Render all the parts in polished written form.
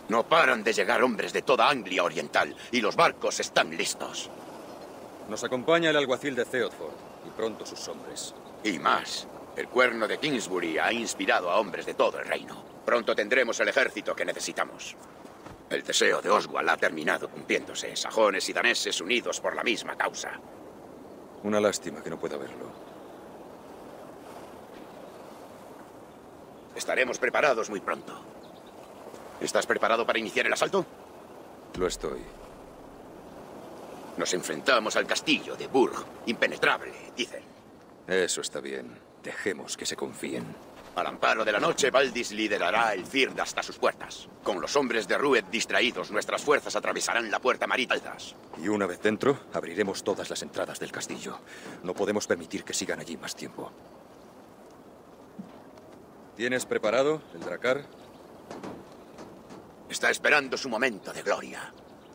No paran de llegar hombres de toda Anglia Oriental y los barcos están listos. Nos acompaña el alguacil de Theodford y pronto sus hombres. Y más. El cuerno de Kingsbury ha inspirado a hombres de todo el reino. Pronto tendremos el ejército que necesitamos. El deseo de Oswald ha terminado cumpliéndose. Sajones y daneses unidos por la misma causa. Una lástima que no pueda verlo. Estaremos preparados muy pronto. ¿Estás preparado para iniciar el asalto? Lo estoy. Nos enfrentamos al castillo de Burg. Impenetrable, dicen. Eso está bien. Dejemos que se confíen. Al amparo de la noche, Valdis liderará el Firth hasta sus puertas. Con los hombres de Rued distraídos, nuestras fuerzas atravesarán la puerta marítima. Y una vez dentro, abriremos todas las entradas del castillo. No podemos permitir que sigan allí más tiempo. ¿Tienes preparado el dracar? Está esperando su momento de gloria.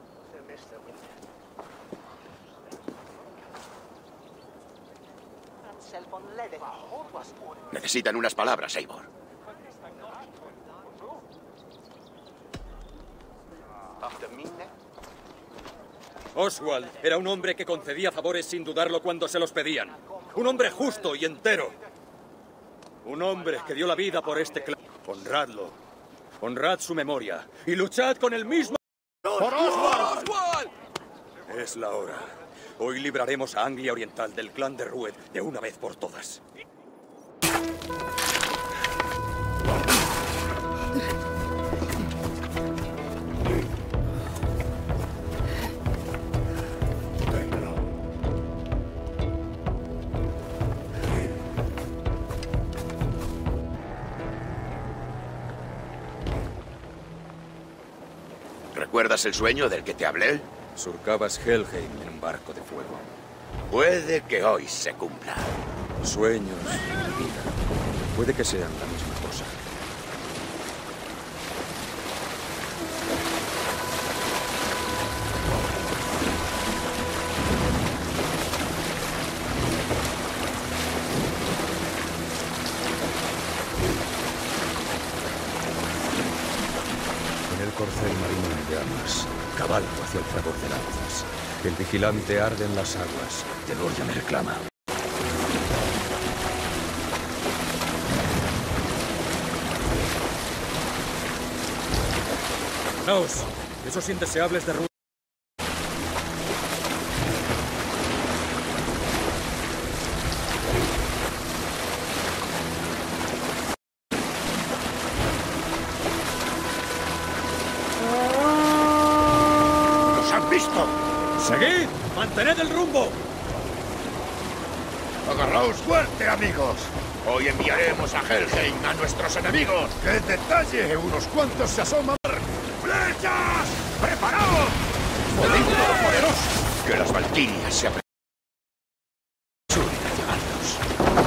Necesitan unas palabras, Eivor. Oswald era un hombre que concedía favores sin dudarlo cuando se los pedían. Un hombre justo y entero. Un hombre que dio la vida por este clan. Honradlo. Honrad su memoria. Y luchad con el mismo... ¡Por Oswald! ¡Oswald! Es la hora. Hoy libraremos a Anglia Oriental del clan de Rued de una vez por todas. ¿Recuerdas el sueño del que te hablé? Surcabas Helheim en un barco de fuego. Puede que hoy se cumpla. Sueños y vida. Puede que sean la misma cosa. En el corcel marino en llamas, cabalgo hacia el fragor de lanzas. El vigilante arde en las aguas. De Gloria me reclama. ¡Naos! Esos indeseables de Rued. ¡Los han visto! ¡Seguid! ¡Mantened el rumbo! ¡Agarraos fuerte, amigos! Hoy enviaremos a Helheim a nuestros enemigos. ¡Qué detalle! Unos cuantos se asoman. ¡Flechas! ¡Preparaos! ¡Poder poderoso! Que las valquirias se apresuren a llevarlos.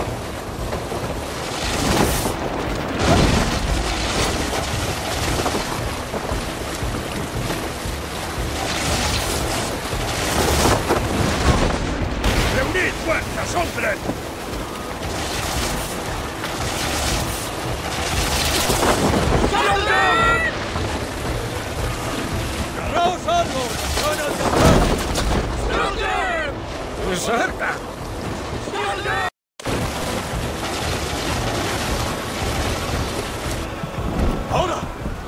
¡Reunid fuerzas, hombres! ¡Agarraos algo! ¡Cerca! ¡Ahora!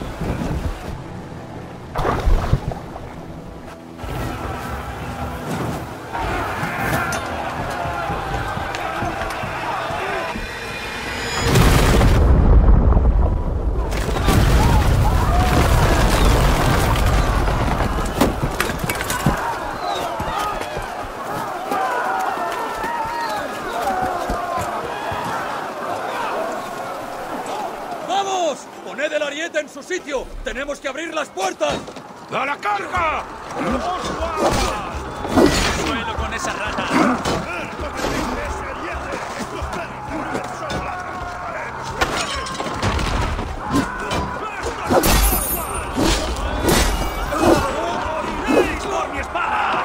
¡Poned el ariete en su sitio! ¡Tenemos que abrir las puertas! ¡A la carga! ¡Suelo con esa rata! ¡Con mi espada!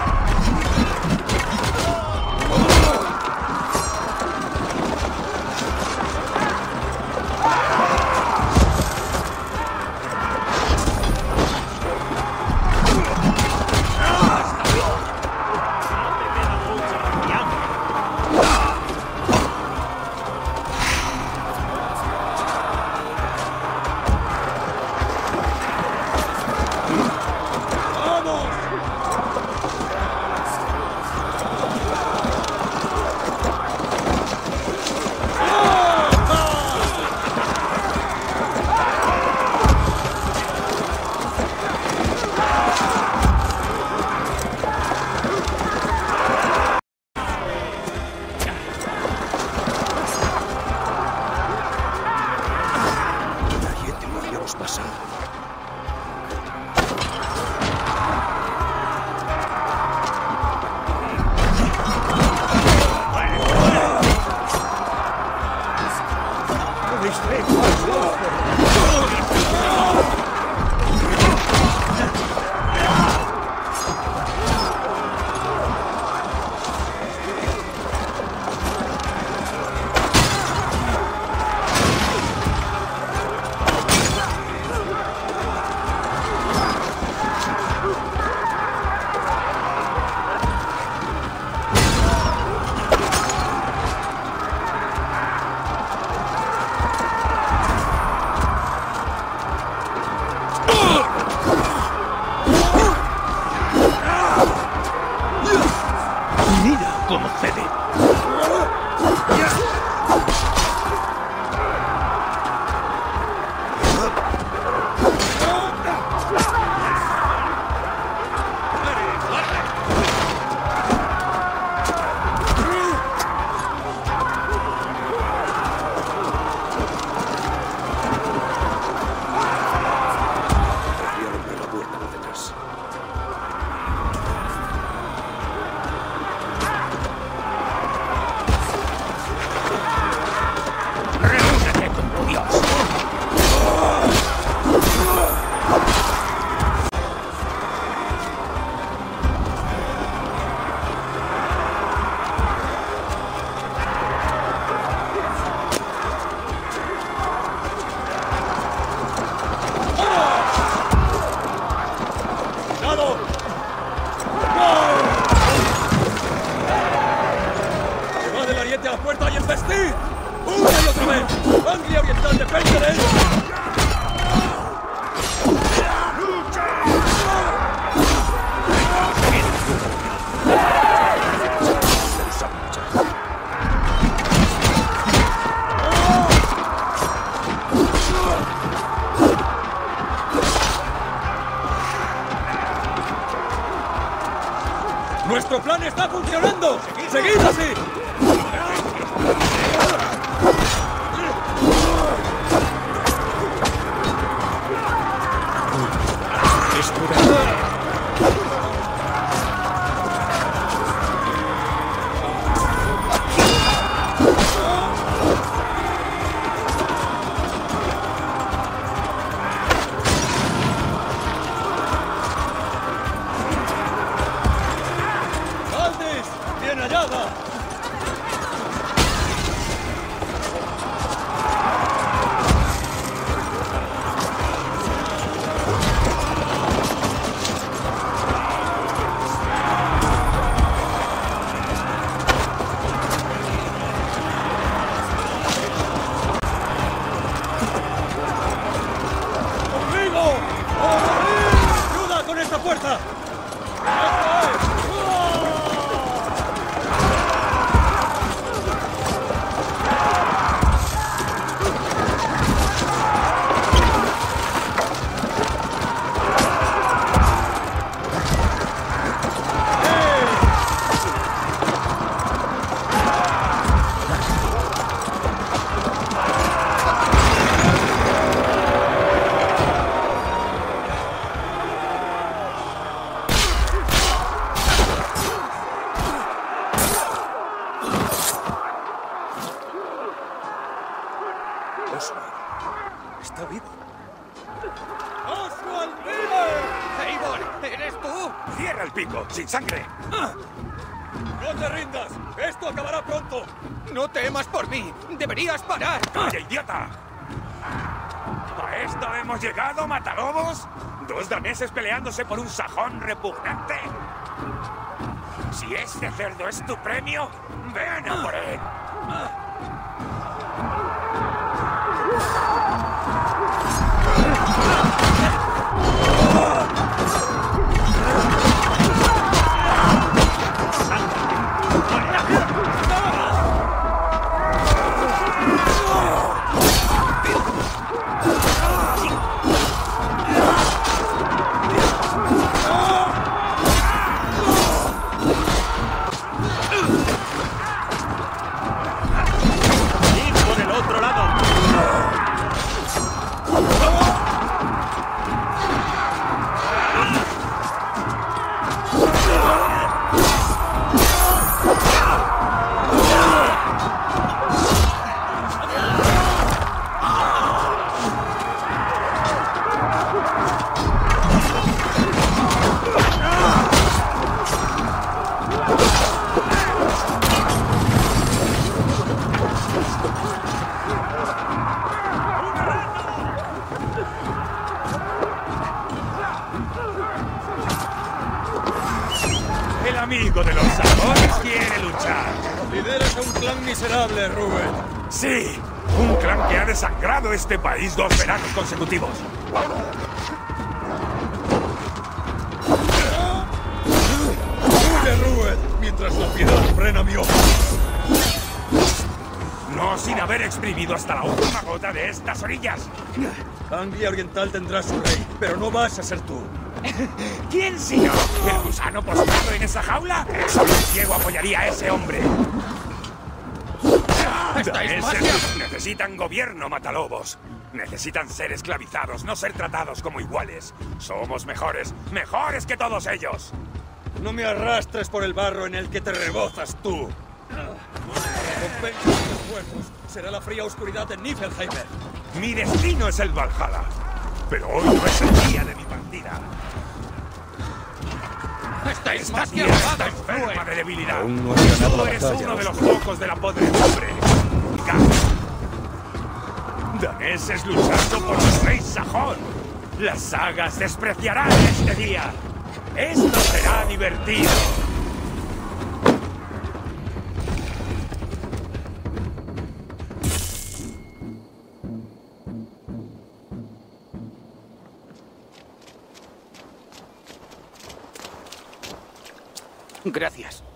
como cede. ¡A la puerta y embestid! ¡Una y otra vez! ¡Anglia Oriental depende de ellos! ¡Nuestro plan está funcionando! ¡Seguid así! ¡Valdis! ¡Bien hallada! ¡Ayuda con esta fuerza! Oswald está vivo. ¡Oswald vive! ¡Eivor! ¿Eres tú? ¡Cierra el pico! ¡Sin sangre! ¡No te rindas! ¡Esto acabará pronto! No temas por mí. Deberías parar. ¡Calla, idiota! ¿A esto hemos llegado, matalobos? ¿2 daneses peleándose por un sajón repugnante? Si este cerdo es tu premio, ven a por él. El amigo de los sajones quiere luchar. Lideras a un clan miserable, Rubén. Sí, un clan que ha desangrado este país 2 veranos consecutivos. ¡Huye, Rubén! Mientras muestras la piedad, frena mi ojo. No sin haber exprimido hasta la última gota de estas orillas. Anglia Oriental tendrá su rey, pero no vas a ser tú. ¿Quién sino? ¿El gusano postrado en esa jaula? Solo el ciego apoyaría a ese hombre. Daneses necesitan gobierno, matalobos. Necesitan ser esclavizados, no ser tratados como iguales. Somos mejores, mejores que todos ellos. No me arrastres por el barro en el que te rebozas tú. Recompensa tus esfuerzos será la fría oscuridad de Niflheimer. Mi destino es el Valhalla, pero hoy no es el día de mi partida. Esta tierra está enferma de debilidad. Aún no has ganado Tú la eres batalla, uno de los pocos de la podredumbre. Daneses luchando por el rey sajón. Las sagas despreciarán este día. Esto será divertido. Gracias.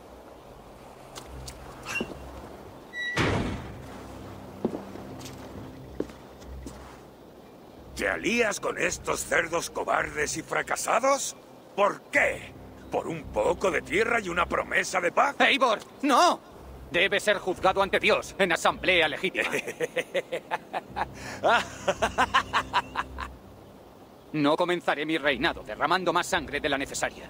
¿Te alías con estos cerdos cobardes y fracasados? ¿Por qué? ¿Por un poco de tierra y una promesa de paz? ¡Eivor! ¡No! Debe ser juzgado ante Dios en asamblea legítima. No comenzaré mi reinado derramando más sangre de la necesaria.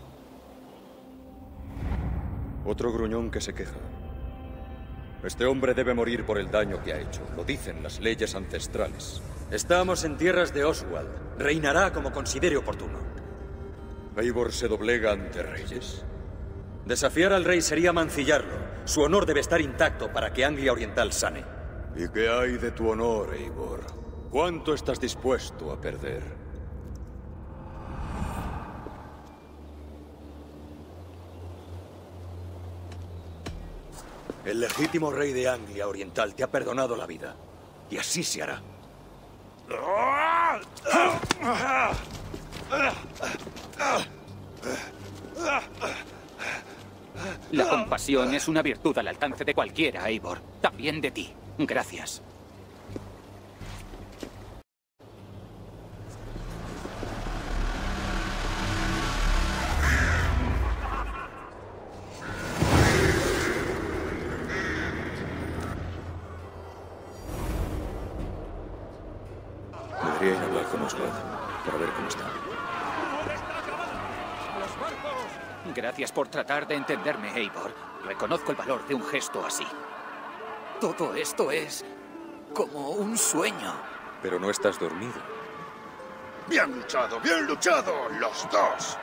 Otro gruñón que se queja. Este hombre debe morir por el daño que ha hecho. Lo dicen las leyes ancestrales. Estamos en tierras de Oswald. Reinará como considere oportuno. ¿Eivor se doblega ante reyes? Desafiar al rey sería mancillarlo. Su honor debe estar intacto para que Anglia Oriental sane. ¿Y qué hay de tu honor, Eivor? ¿Cuánto estás dispuesto a perder? El legítimo rey de Anglia Oriental te ha perdonado la vida. Y así se hará. La compasión es una virtud al alcance de cualquiera, Eivor. También de ti. Gracias. Debería ir a hablar con Oswald para ver cómo está. Gracias por tratar de entenderme, Eivor. Reconozco el valor de un gesto así. Todo esto es como un sueño. Pero no estás dormido. ¡Bien luchado, los dos!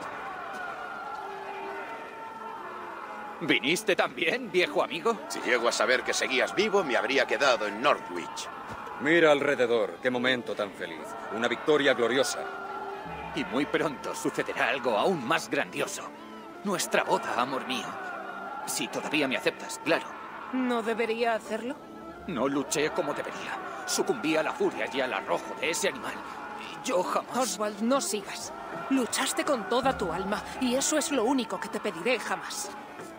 ¿Viniste también, viejo amigo? Si llego a saber que seguías vivo, me habría quedado en Northwich. Mira alrededor, qué momento tan feliz. Una victoria gloriosa. Y muy pronto sucederá algo aún más grandioso. Nuestra boda, amor mío. Si todavía me aceptas, claro. ¿No debería hacerlo? No luché como debería. Sucumbí a la furia y al arrojo de ese animal. Y yo jamás... Oswald, no sigas. Luchaste con toda tu alma, y eso es lo único que te pediré jamás.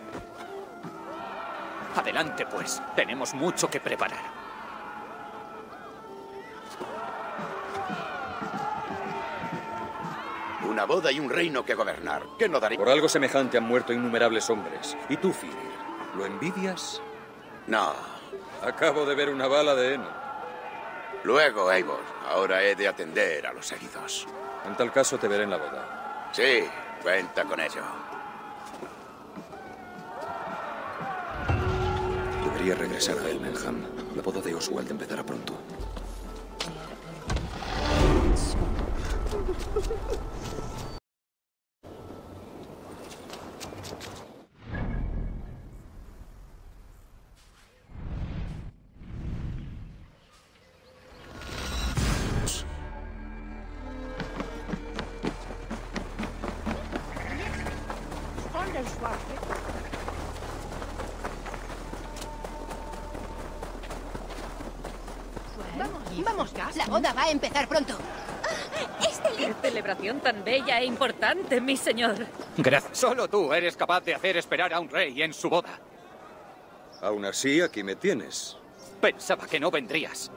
Adelante, pues. Tenemos mucho que preparar. Una boda y un reino que gobernar. ¿Qué no daría? Por algo semejante han muerto innumerables hombres. ¿Y tú, Firir? ¿Lo envidias? No. Acabo de ver una bala de heno. Luego, Eivor. Ahora he de atender a los heridos. En tal caso te veré en la boda. Sí, cuenta con ello. Debería regresar a Elmenham. La boda de Oswald empezará pronto. Vamos, la boda va a empezar pronto. ¡Qué celebración tan bella e importante, mi señor! Gracias. Solo tú eres capaz de hacer esperar a un rey en su boda. Aún así, aquí me tienes. Pensaba que no vendrías.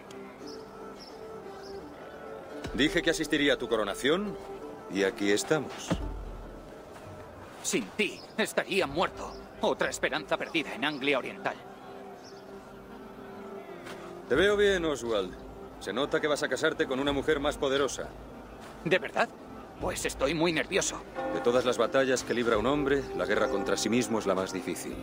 Dije que asistiría a tu coronación y aquí estamos. Sin ti, estaría muerto. Otra esperanza perdida en Anglia Oriental. Te veo bien, Oswald. Se nota que vas a casarte con una mujer más poderosa. ¿De verdad? Pues estoy muy nervioso. De todas las batallas que libra un hombre, la guerra contra sí mismo es la más difícil.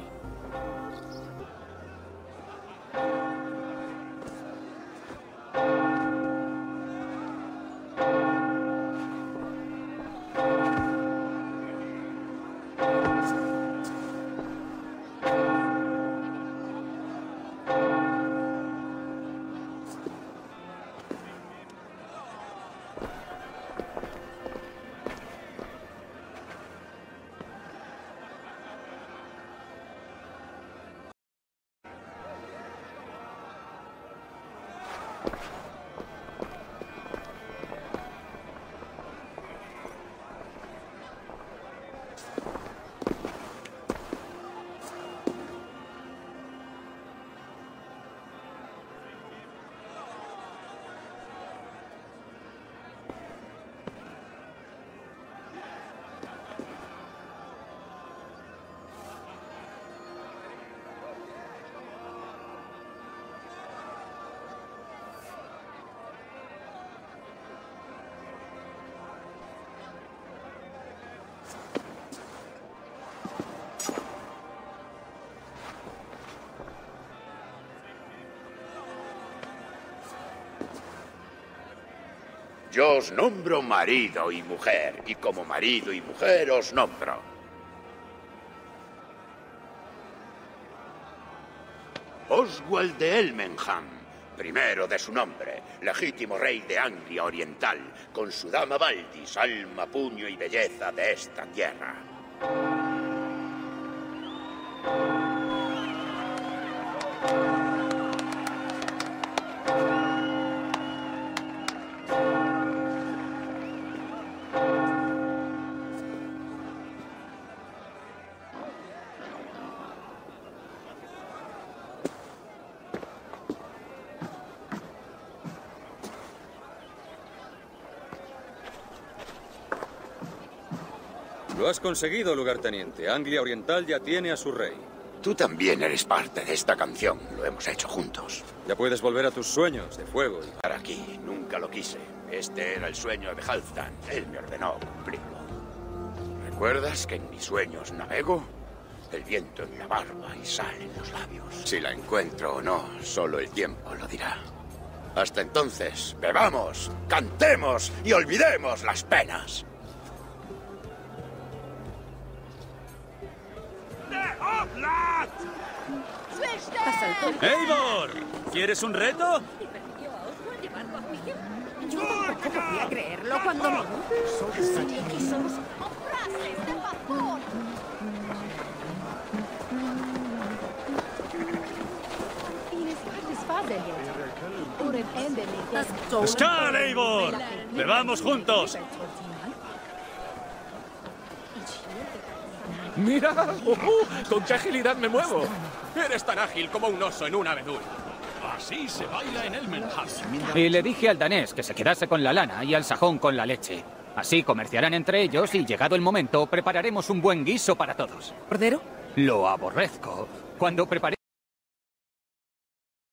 Yo os nombro marido y mujer, y como marido y mujer os nombro. Oswald de Elmenham, primero de su nombre, legítimo rey de Anglia Oriental, con su dama Valdis, alma, puño y belleza de esta tierra. Lo has conseguido, lugarteniente. Anglia Oriental ya tiene a su rey. Tú también eres parte de esta canción. Lo hemos hecho juntos. Ya puedes volver a tus sueños de fuego. Estar aquí, nunca lo quise. Este era el sueño de Halfdan. Él me ordenó cumplirlo. ¿Recuerdas que en mis sueños navego? El viento en la barba y sal en los labios. Si la encuentro o no, solo el tiempo lo dirá. Hasta entonces, bebamos, cantemos y olvidemos las penas. ¡Eivor! ¿Quieres un reto? Yo tampoco podía creerlo cuando me... ¡Skål, Eivor! ¡Bebamos juntos! ¡Mira! ¡Con qué agilidad me muevo! Eres tan ágil como un oso en un abedul. Así se baila en Elmenham. Y le dije al danés que se quedase con la lana y al sajón con la leche. Así comerciarán entre ellos y, llegado el momento, prepararemos un buen guiso para todos. ¿Cordero? Lo aborrezco. Cuando preparé...